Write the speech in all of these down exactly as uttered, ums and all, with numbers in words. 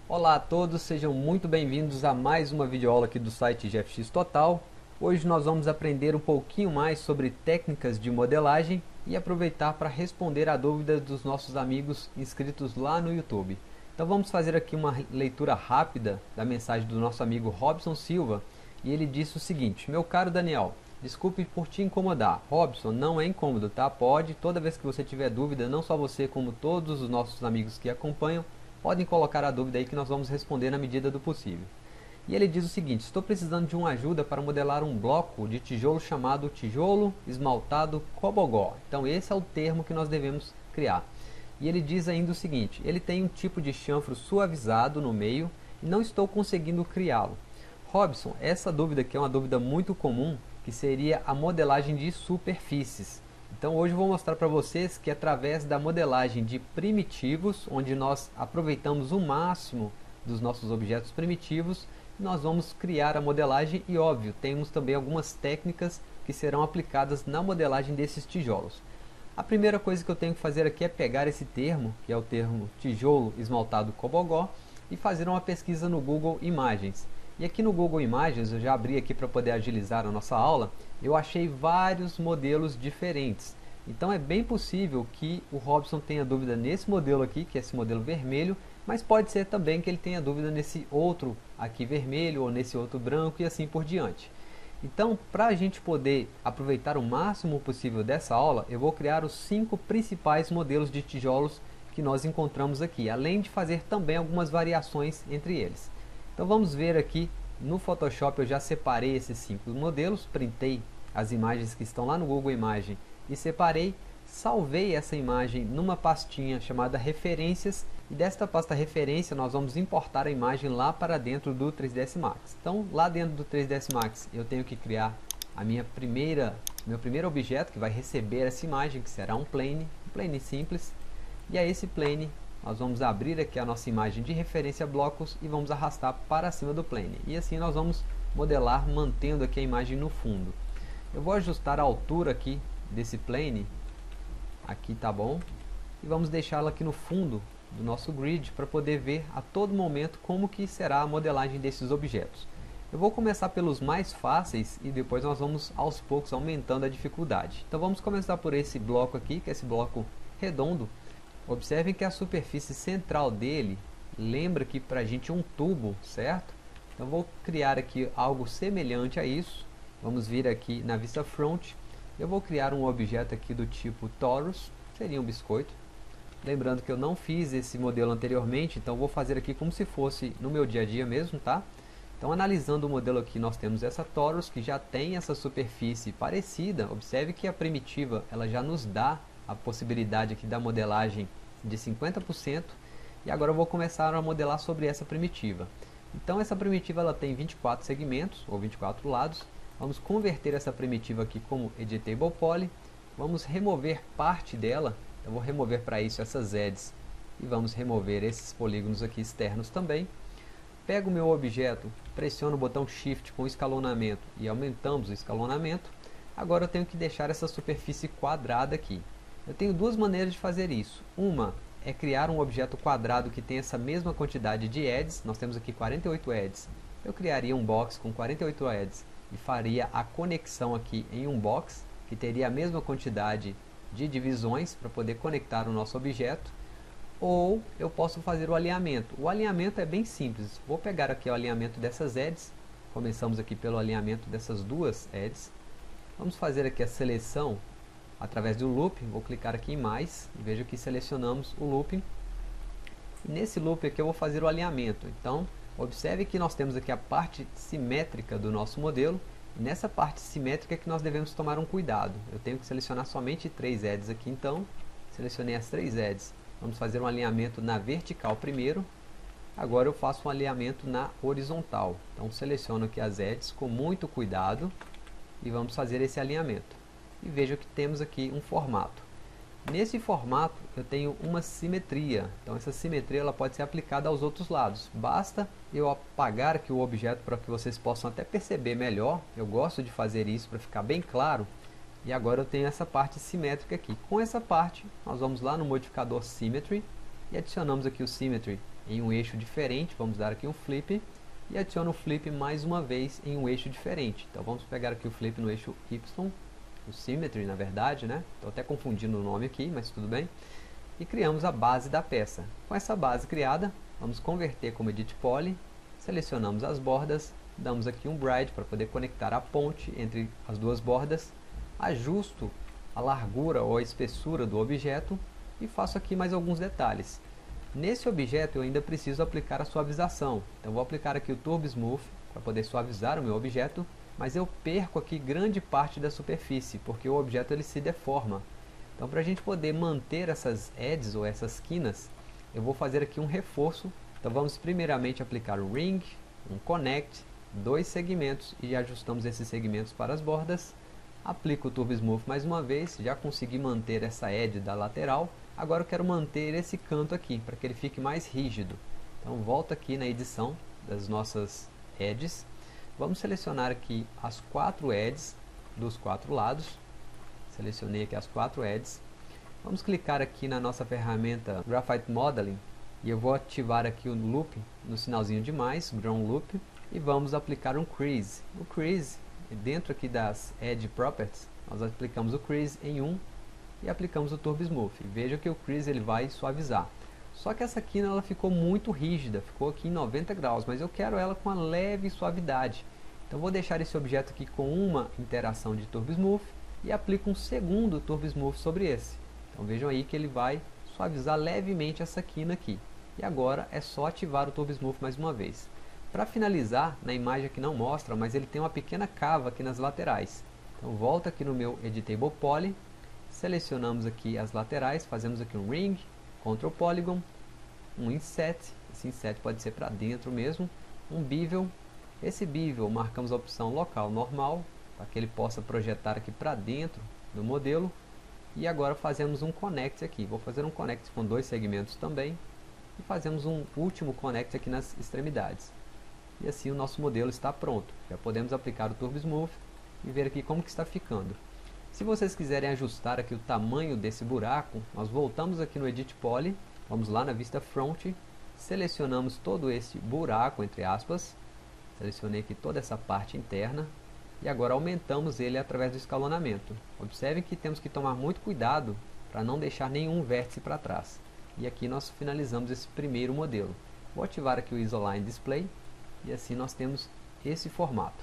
Olá a todos, sejam muito bem-vindos a mais uma videoaula aqui do site G F X Total. Hoje nós vamos aprender um pouquinho mais sobre técnicas de modelagem e aproveitar para responder a dúvidas dos nossos amigos inscritos lá no YouTube. Então vamos fazer aqui uma leitura rápida da mensagem do nosso amigo Robson Silva, e ele disse o seguinte: meu caro Daniel, desculpe por te incomodar. Robson, não é incômodo, tá? Pode, toda vez que você tiver dúvida, não só você como todos os nossos amigos que acompanham, podem colocar a dúvida aí que nós vamos responder na medida do possível. E ele diz o seguinte: estou precisando de uma ajuda para modelar um bloco de tijolo chamado tijolo esmaltado cobogó. Então esse é o termo que nós devemos criar. E ele diz ainda o seguinte: ele tem um tipo de chanfro suavizado no meio e não estou conseguindo criá-lo. Robson, essa dúvida aqui é uma dúvida muito comum, que seria a modelagem de superfícies. Então hoje eu vou mostrar para vocês que através da modelagem de primitivos, onde nós aproveitamos o máximo dos nossos objetos primitivos, nós vamos criar a modelagem e, óbvio, temos também algumas técnicas que serão aplicadas na modelagem desses tijolos. A primeira coisa que eu tenho que fazer aqui é pegar esse termo, que é o termo tijolo esmaltado cobogó, e fazer uma pesquisa no Google Imagens. E aqui no Google Imagens, eu já abri aqui para poder agilizar a nossa aula, eu achei vários modelos diferentes. Então é bem possível que o Robson tenha dúvida nesse modelo aqui, que é esse modelo vermelho, mas pode ser também que ele tenha dúvida nesse outro aqui vermelho, ou nesse outro branco, e assim por diante. Então, para a gente poder aproveitar o máximo possível dessa aula, eu vou criar os cinco principais modelos de tijolos que nós encontramos aqui, além de fazer também algumas variações entre eles. Então vamos ver aqui no Photoshop. Eu já separei esses cinco modelos, printei as imagens que estão lá no Google Imagem e separei, salvei essa imagem numa pastinha chamada referências, e desta pasta referência nós vamos importar a imagem lá para dentro do três ds Max. Então lá dentro do três ds Max eu tenho que criar a minha primeira, meu primeiro objeto que vai receber essa imagem, que será um plane, um plane simples, e a esse plane nós vamos abrir aqui a nossa imagem de referência blocos e vamos arrastar para cima do plane. E assim nós vamos modelar mantendo aqui a imagem no fundo. Eu vou ajustar a altura aqui desse plane, aqui tá bom, e vamos deixá-la aqui no fundo do nosso grid para poder ver a todo momento como que será a modelagem desses objetos. Eu vou começar pelos mais fáceis e depois nós vamos aos poucos aumentando a dificuldade. Então vamos começar por esse bloco aqui, que é esse bloco redondo. Observem que a superfície central dele lembra aqui para a gente um tubo, certo? Então vou criar aqui algo semelhante a isso. Vamos vir aqui na vista front. Eu vou criar um objeto aqui do tipo torus, seria um biscoito. Lembrando que eu não fiz esse modelo anteriormente, então vou fazer aqui como se fosse no meu dia a dia mesmo, tá? Então analisando o modelo aqui, nós temos essa torus que já tem essa superfície parecida. Observe que a primitiva ela já nos dá a possibilidade aqui da modelagem de cinquenta por cento, e agora eu vou começar a modelar sobre essa primitiva. Então essa primitiva ela tem vinte e quatro segmentos, ou vinte e quatro lados. Vamos converter essa primitiva aqui como Editable Poly, vamos remover parte dela. Eu vou remover para isso essas edges, e vamos remover esses polígonos aqui externos também. Pego o meu objeto, pressiono o botão Shift com escalonamento e aumentamos o escalonamento. Agora eu tenho que deixar essa superfície quadrada aqui. Eu tenho duas maneiras de fazer isso. Uma é criar um objeto quadrado que tem essa mesma quantidade de edges. Nós temos aqui quarenta e oito edges. Eu criaria um box com quarenta e oito edges e faria a conexão aqui em um box, que teria a mesma quantidade de divisões para poder conectar o nosso objeto. Ou eu posso fazer o alinhamento. O alinhamento é bem simples. Vou pegar aqui o alinhamento dessas edges. Começamos aqui pelo alinhamento dessas duas edges. Vamos fazer aqui a seleção através do looping. Vou clicar aqui em mais e vejo que selecionamos o looping. E nesse loop aqui eu vou fazer o alinhamento. Então observe que nós temos aqui a parte simétrica do nosso modelo. E nessa parte simétrica que nós devemos tomar um cuidado. Eu tenho que selecionar somente três edges aqui, então selecionei as três edges. Vamos fazer um alinhamento na vertical primeiro. Agora eu faço um alinhamento na horizontal. Então seleciono aqui as edges com muito cuidado e vamos fazer esse alinhamento. E veja que temos aqui um formato. Nesse formato eu tenho uma simetria. Então essa simetria ela pode ser aplicada aos outros lados. Basta eu apagar aqui o objeto para que vocês possam até perceber melhor. Eu gosto de fazer isso para ficar bem claro. E agora eu tenho essa parte simétrica aqui. Com essa parte nós vamos lá no modificador Symmetry e adicionamos aqui o Symmetry em um eixo diferente, vamos dar aqui um flip, e adiciono o flip mais uma vez em um eixo diferente. Então vamos pegar aqui o flip no eixo Y, o Symmetry na verdade, né? Estou até confundindo o nome aqui, mas tudo bem. E criamos a base da peça. Com essa base criada, vamos converter como Edit Poly, selecionamos as bordas, damos aqui um Bride para poder conectar a ponte entre as duas bordas, ajusto a largura ou a espessura do objeto e faço aqui mais alguns detalhes. Nesse objeto eu ainda preciso aplicar a suavização, então vou aplicar aqui o Turbo Smooth para poder suavizar o meu objeto, mas eu perco aqui grande parte da superfície, porque o objeto ele se deforma. Então para a gente poder manter essas edges ou essas quinas, eu vou fazer aqui um reforço. Então vamos primeiramente aplicar o Ring, um Connect, dois segmentos e ajustamos esses segmentos para as bordas. Aplico o Turbo Smooth mais uma vez, já consegui manter essa edge da lateral. Agora eu quero manter esse canto aqui, para que ele fique mais rígido. Então volto aqui na edição das nossas edges. Vamos selecionar aqui as quatro edges dos quatro lados. Selecionei aqui as quatro edges. Vamos clicar aqui na nossa ferramenta Graphite Modeling. E eu vou ativar aqui o Loop no sinalzinho de mais, Ground Loop. E vamos aplicar um Crease. O Crease, dentro aqui das Edge Properties, nós aplicamos o Crease em um. E aplicamos o Turbo Smooth. Veja que o Crease ele vai suavizar. Só que essa quina ela ficou muito rígida, ficou aqui em noventa graus, mas eu quero ela com uma leve suavidade. Então vou deixar esse objeto aqui com uma interação de Turbo Smooth e aplico um segundo Turbo Smooth sobre esse. Então vejam aí que ele vai suavizar levemente essa quina aqui. E agora é só ativar o Turbo Smooth mais uma vez. Para finalizar, na imagem aqui não mostra, mas ele tem uma pequena cava aqui nas laterais. Então volto aqui no meu Editable Poly. Selecionamos aqui as laterais, fazemos aqui um Ring, Control Polygon, um Inset, esse Inset pode ser para dentro mesmo, um Bevel, esse Bevel marcamos a opção Local Normal, para que ele possa projetar aqui para dentro do modelo, e agora fazemos um Connect aqui, vou fazer um Connect com dois segmentos também, e fazemos um último Connect aqui nas extremidades. E assim o nosso modelo está pronto, já podemos aplicar o Turbo Smooth e ver aqui como que está ficando. Se vocês quiserem ajustar aqui o tamanho desse buraco, nós voltamos aqui no Edit Poly, vamos lá na vista Front, selecionamos todo esse buraco, entre aspas, selecionei aqui toda essa parte interna, e agora aumentamos ele através do escalonamento. Observem que temos que tomar muito cuidado para não deixar nenhum vértice para trás. E aqui nós finalizamos esse primeiro modelo. Vou ativar aqui o Isoline Display, e assim nós temos esse formato.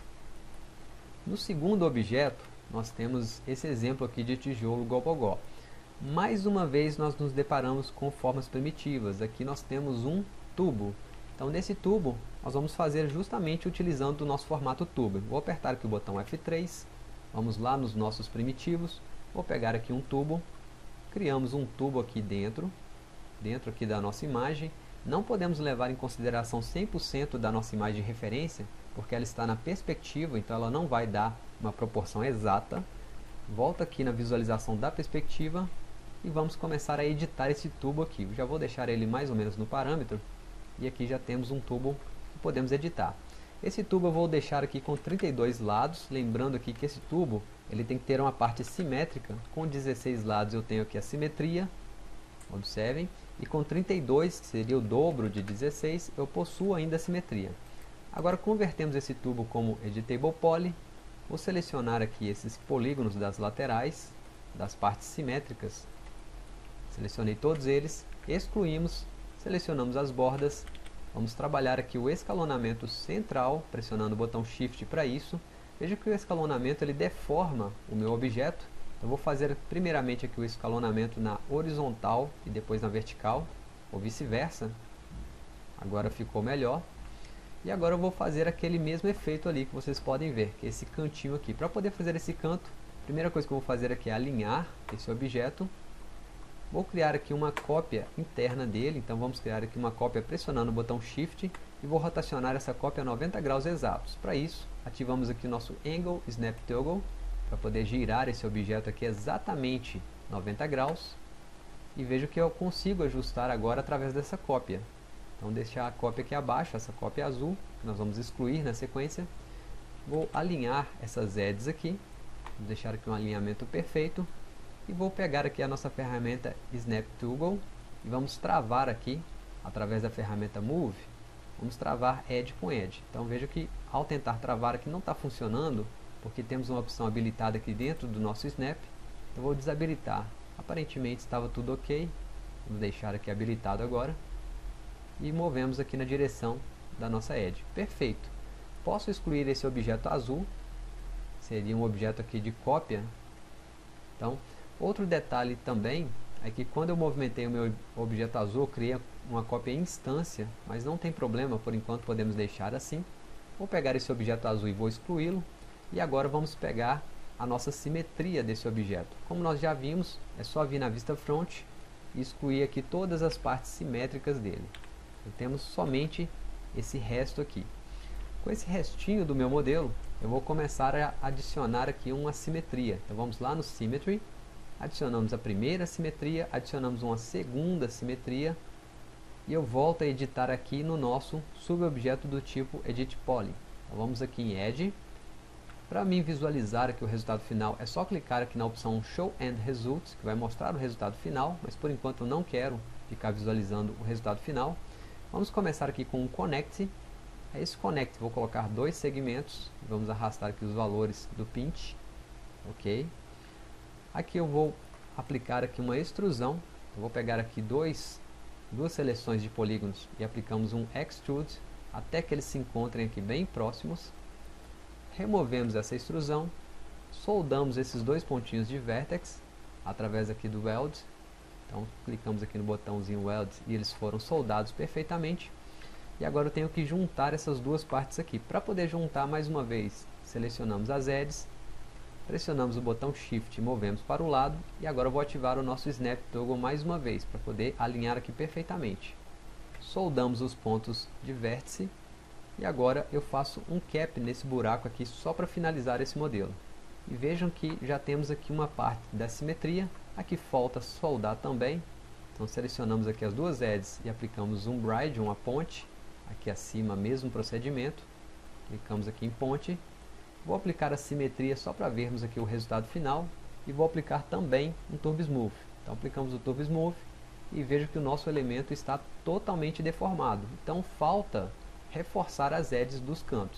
No segundo objeto, nós temos esse exemplo aqui de tijolo gogogó. Mais uma vez nós nos deparamos com formas primitivas. Aqui nós temos um tubo. Então nesse tubo nós vamos fazer justamente utilizando o nosso formato tubo. Vou apertar aqui o botão F três. Vamos lá nos nossos primitivos. Vou pegar aqui um tubo. Criamos um tubo aqui dentro. Dentro aqui da nossa imagem. Não podemos levar em consideração cem por cento da nossa imagem de referência, porque ela está na perspectiva, então ela não vai dar uma proporção exata. Volto aqui na visualização da perspectiva e vamos começar a editar esse tubo aqui. Eu já vou deixar ele mais ou menos no parâmetro e aqui já temos um tubo que podemos editar. Esse tubo eu vou deixar aqui com trinta e dois lados, lembrando aqui que esse tubo ele tem que ter uma parte simétrica. Com dezesseis lados eu tenho aqui a simetria, observem, e com trinta e dois, que seria o dobro de dezesseis, eu possuo ainda a simetria. Agora convertemos esse tubo como Editable Poly. Vou selecionar aqui esses polígonos das laterais, das partes simétricas. Selecionei todos eles, excluímos, selecionamos as bordas. Vamos trabalhar aqui o escalonamento central, pressionando o botão Shift para isso. Veja que o escalonamento ele deforma o meu objeto. Eu vou fazer primeiramente aqui o escalonamento na horizontal e depois na vertical, ou vice-versa. Agora ficou melhor. E agora eu vou fazer aquele mesmo efeito ali que vocês podem ver, que é esse cantinho aqui. Para poder fazer esse canto, a primeira coisa que eu vou fazer aqui é alinhar esse objeto. Vou criar aqui uma cópia interna dele, então vamos criar aqui uma cópia pressionando o botão Shift e vou rotacionar essa cópia a noventa graus exatos. Para isso, ativamos aqui o nosso Angle Snap Toggle, para poder girar esse objeto aqui exatamente noventa graus. E vejo que eu consigo ajustar agora através dessa cópia. Então deixar a cópia aqui abaixo, essa cópia azul, que nós vamos excluir na sequência. Vou alinhar essas edges aqui, vou deixar aqui um alinhamento perfeito. E vou pegar aqui a nossa ferramenta Snap Toggle e vamos travar aqui através da ferramenta Move, vamos travar Edge com Edge. Então veja que ao tentar travar aqui não está funcionando, porque temos uma opção habilitada aqui dentro do nosso Snap. Eu vou desabilitar. Aparentemente estava tudo ok. Vamos deixar aqui habilitado agora. E movemos aqui na direção da nossa Edge. Perfeito. Posso excluir esse objeto azul. Seria um objeto aqui de cópia. Então, outro detalhe também é que quando eu movimentei o meu objeto azul, eu criei uma cópia em instância, mas não tem problema, por enquanto podemos deixar assim. Vou pegar esse objeto azul e vou excluí-lo. E agora vamos pegar a nossa simetria desse objeto. Como nós já vimos, é só vir na vista front e excluir aqui todas as partes simétricas dele. Então, temos somente esse resto aqui. Com esse restinho do meu modelo, eu vou começar a adicionar aqui uma simetria. Então vamos lá no Symmetry, adicionamos a primeira simetria, adicionamos uma segunda simetria e eu volto a editar aqui no nosso subobjeto do tipo Edit Poly. Então vamos aqui em Edge. Para mim visualizar aqui o resultado final, é só clicar aqui na opção Show End Results, que vai mostrar o resultado final, mas por enquanto eu não quero ficar visualizando o resultado final. Vamos começar aqui com um Connect. A esse Connect vou colocar dois segmentos, vamos arrastar aqui os valores do pinch, ok. Aqui eu vou aplicar aqui uma extrusão, eu vou pegar aqui dois, duas seleções de polígonos e aplicamos um Extrude, até que eles se encontrem aqui bem próximos. Removemos essa extrusão, soldamos esses dois pontinhos de Vertex, através aqui do Weld, então clicamos aqui no botãozinho Weld e eles foram soldados perfeitamente. E agora eu tenho que juntar essas duas partes aqui. Para poder juntar mais uma vez, selecionamos as edges, pressionamos o botão Shift e movemos para o lado. E agora eu vou ativar o nosso Snap Toggle mais uma vez, para poder alinhar aqui perfeitamente. Soldamos os pontos de vértice. E agora eu faço um cap nesse buraco aqui, só para finalizar esse modelo. E vejam que já temos aqui uma parte da simetria. Aqui falta soldar também. Então selecionamos aqui as duas edges e aplicamos um Bride, uma ponte. Aqui acima, mesmo procedimento, clicamos aqui em ponte, vou aplicar a simetria só para vermos aqui o resultado final e vou aplicar também um Turbo Smooth. Então aplicamos o Turbo Smooth e vejo que o nosso elemento está totalmente deformado, então falta reforçar as edges dos cantos.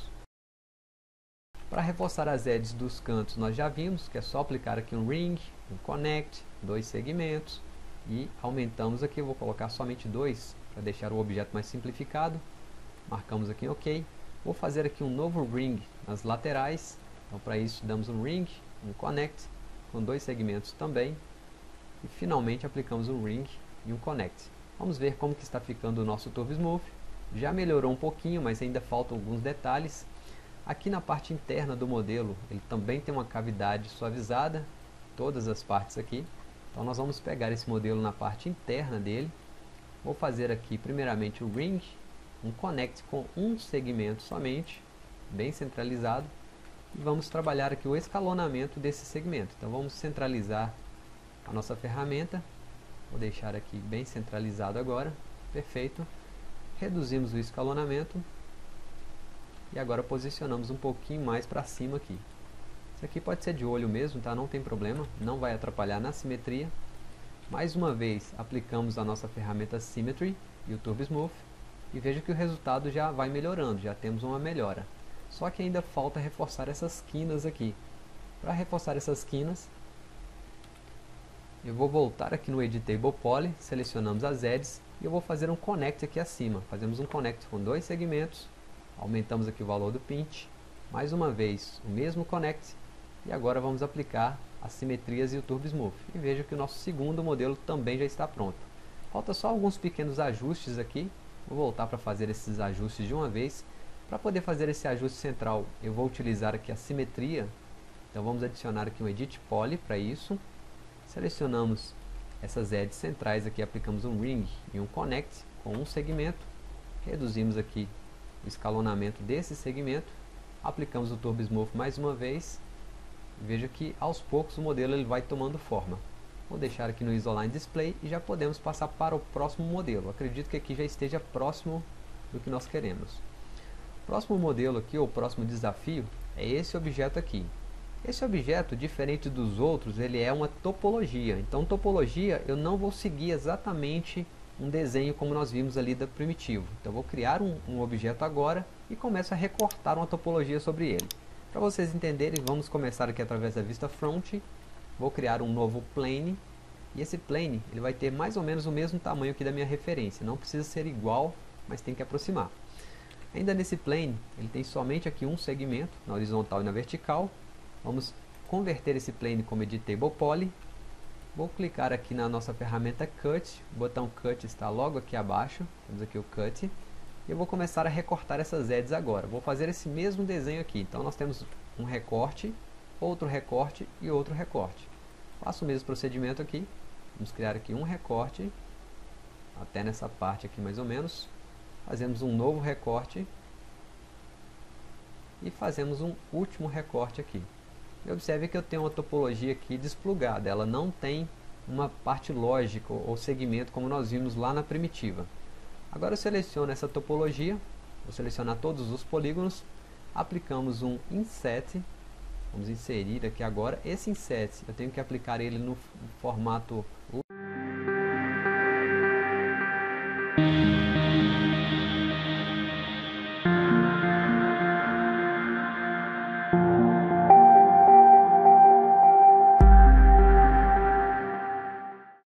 Para reforçar as edges dos cantos nós já vimos que é só aplicar aqui um Ring, um Connect, dois segmentos e aumentamos aqui, eu vou colocar somente dois para deixar o objeto mais simplificado. Marcamos aqui em OK. Vou fazer aqui um novo Ring nas laterais. Então para isso damos um Ring, um Connect, com dois segmentos também. E finalmente aplicamos um Ring e um Connect. Vamos ver como que está ficando o nosso Turbo Smooth. Já melhorou um pouquinho, mas ainda faltam alguns detalhes. Aqui na parte interna do modelo, ele também tem uma cavidade suavizada. Todas as partes aqui. Então nós vamos pegar esse modelo na parte interna dele. Vou fazer aqui primeiramente o Ring, um Connect com um segmento somente, bem centralizado, e vamos trabalhar aqui o escalonamento desse segmento. Então vamos centralizar a nossa ferramenta, vou deixar aqui bem centralizado agora, perfeito. Reduzimos o escalonamento e agora posicionamos um pouquinho mais para cima aqui. Isso aqui pode ser de olho mesmo, tá? Não tem problema, não vai atrapalhar na simetria. Mais uma vez aplicamos a nossa ferramenta Symmetry e o Turbo Smooth e veja que o resultado já vai melhorando, já temos uma melhora. Só que ainda falta reforçar essas quinas aqui. Para reforçar essas quinas, eu vou voltar aqui no Editable Poly, selecionamos as edges e eu vou fazer um Connect aqui acima. Fazemos um Connect com dois segmentos, aumentamos aqui o valor do pinch, mais uma vez o mesmo Connect e agora vamos aplicar as simetrias e o Turbo Smooth. E veja que o nosso segundo modelo também já está pronto. Falta só alguns pequenos ajustes aqui. Vou voltar para fazer esses ajustes de uma vez. Para poder fazer esse ajuste central, eu vou utilizar aqui a simetria. Então vamos adicionar aqui um Edit Poly para isso. Selecionamos essas edges centrais aqui, aplicamos um Ring e um Connect com um segmento. Reduzimos aqui o escalonamento desse segmento. Aplicamos o Turbo Smooth mais uma vez. Veja que aos poucos o modelo ele vai tomando forma. Vou deixar aqui no Isoline Display e já podemos passar para o próximo modelo. Acredito que aqui já esteja próximo do que nós queremos. O próximo modelo aqui, ou o próximo desafio, é esse objeto aqui. Esse objeto, diferente dos outros, ele é uma topologia. Então topologia eu não vou seguir exatamente um desenho como nós vimos ali da primitivo. Então eu vou criar um, um objeto agora e começo a recortar uma topologia sobre ele. Para vocês entenderem, vamos começar aqui através da vista front. Vou criar um novo plane. E esse plane ele vai ter mais ou menos o mesmo tamanho aqui da minha referência. Não precisa ser igual, mas tem que aproximar. Ainda nesse plane, ele tem somente aqui um segmento, na horizontal e na vertical. Vamos converter esse plane como editable poly. Vou clicar aqui na nossa ferramenta Cut. O botão Cut está logo aqui abaixo. Temos aqui o Cut. E eu vou começar a recortar essas edges agora. Vou fazer esse mesmo desenho aqui. Então nós temos um recorte, outro recorte e outro recorte. Faço o mesmo procedimento aqui. Vamos criar aqui um recorte, até nessa parte aqui mais ou menos. Fazemos um novo recorte e fazemos um último recorte aqui. E observe que eu tenho uma topologia aqui desplugada, ela não tem uma parte lógica ou segmento como nós vimos lá na primitiva. Agora eu seleciono essa topologia, vou selecionar todos os polígonos, aplicamos um inset. Vamos inserir aqui agora. Esse inset, eu tenho que aplicar ele no formato